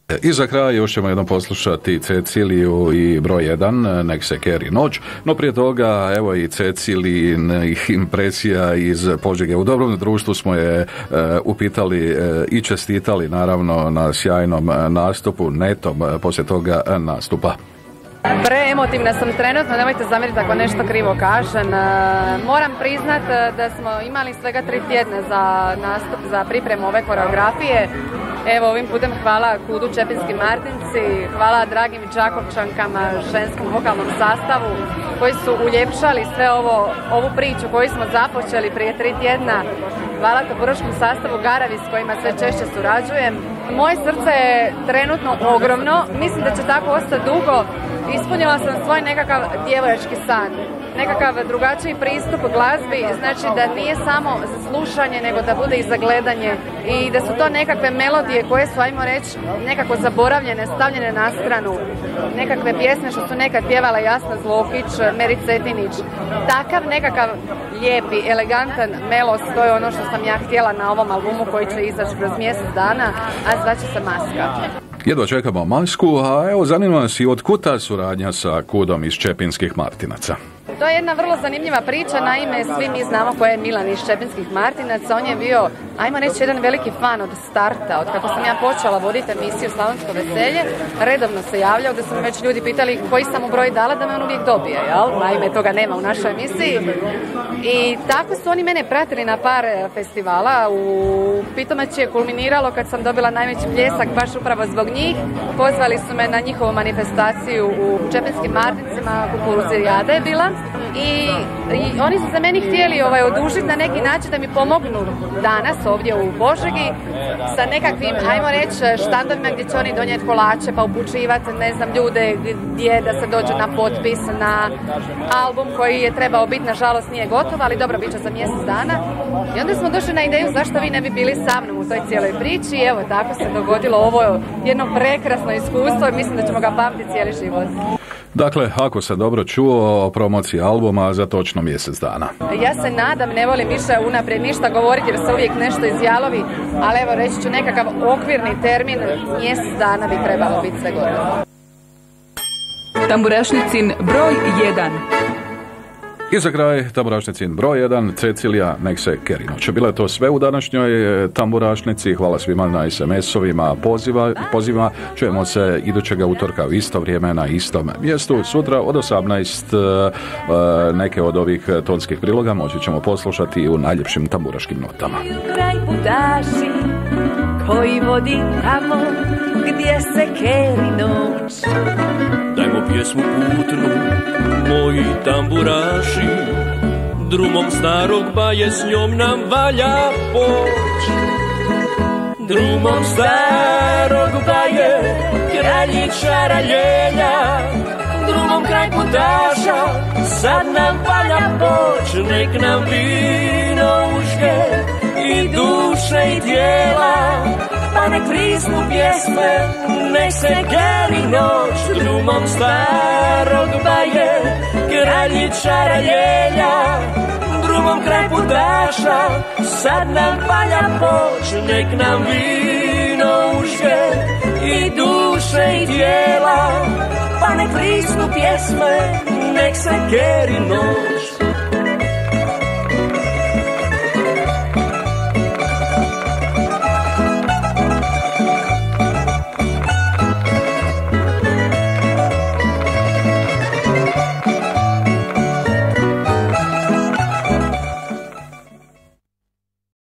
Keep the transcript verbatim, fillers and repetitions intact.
I za kraj još ćemo jednom poslušati Ceciliju i broj jedan, nek se keri noć, no prije toga evo i Cecilijinih impresija iz Požege. U dobrom društvu smo je e, upitali e, i čestitali naravno na sjajnom nastupu, netom e, poslije toga nastupa. Preemotivna sam trenutno, nemojte zamjeriti ako nešto krivo kažem. Moram priznat da smo imali svega tri tjedna za nastup, za pripremu ove koreografije. Evo, ovim putem hvala Kudu Čepinski Martinci, hvala dragim Đakovčankama, ženskom vokalnom sastavu koji su uljepšali sve ovo, ovu priču koju smo započeli prije tri tjedna. Hvala tamburaškom sastavu Garavi s kojima sve češće surađujem. Moje srce je trenutno ogromno, mislim da će tako ostati dugo. Ispunila sam svoj nekakav djevojački san, nekakav drugačiji pristup glazbi, znači da nije samo za slušanje, nego da bude i za gledanje i da su to nekakve melodije koje su, ajmo reći, nekako zaboravljene, stavljene na stranu. Nekakve pjesme što su nekad pjevala Jasna Zlokić, Meri Cetinić. Takav nekakav lijepi, elegantan melos, to je ono što sam ja htjela na ovom albumu koji će izaći kroz mjesec dana, a zvaće se Maska. Jedva čekamo Masku, a evo zanima nas i od kuda suradnja sa Kudom iz Čepinskih Martinaca. To je jedna vrlo zanimljiva priča, naime svi mi znamo ko je Milan iz Čepinskih Martinaca, on je bio, ajmo reći, jedan veliki fan od starta, od kako sam ja počela voditi emisiju Slavonsko veselje, redovno se javljao da su me već ljudi pitali koji sam mu broj dala da me on uvijek dobije, jel? Naime toga nema u našoj emisiji i tako su oni mene pratili na par festivala, u Pitomači je kulminiralo kad sam dobila najveći pljesak baš upravo zbog njih, pozvali su me na njihovu manifestaciju u Čepinskim Martincima, Kukuruzijada je bila. I, i oni su za meni htjeli ovaj, odužiti na neki način da mi pomognu danas ovdje u Požegi sa nekakvim, ajmo reći, štandovima gdje će oni donijeti kolače pa upućivati, ne znam, ljude gdje da se dođu na potpis, na album koji je trebao biti, nažalost nije gotov, ali dobro, bit će za mjesec dana. I onda smo došli na ideju zašto vi ne bi bili sa mnom u toj cijeloj priči i evo, tako se dogodilo ovo jedno prekrasno iskustvo i mislim da ćemo ga pamtiti cijeli život. Dakle, ako se dobro čuo, o promociji albuma za točno mjesec dana. Ja se nadam, ne volim više unaprijed ništa govoriti jer se uvijek nešto izjalovi, ali evo reći ću nekakav okvirni termin, mjesec dana bi trebalo biti sve gotovo. Tamburašnicin broj jedan. I za kraj, Tamburašnicin broj jedan, Cecilija, nek se keri noć. Bilo je to sve u današnjoj Tamburašnici. Hvala svima na es em esovima, poziva, pozivima. Čujemo se idućega utorka u isto vrijeme na istom mjestu. Sutra od osamnaest neke od ovih tonskih priloga moći ćemo poslušati u najljepšim tamburaškim notama. Kraj pudaši koji vodi tamo gdje se keri noć. Dajmo pjesmu putnu, moji tamburaši, drumom starog baje s njom nam valja poć. Drumom starog baje, kraljića raljenja, drumom kraj putaša, sad nam valja poć. Nek nam vino užge i duše i tijela, pa nek prisnu pjesme, nek se keri noć. Drumom starog baje, kraljića raljenja, drumom kraj putaša, sad nam valja poć. Nek nam vino užge i duše i tijela, pa nek prisnu pjesme, nek se keri noć.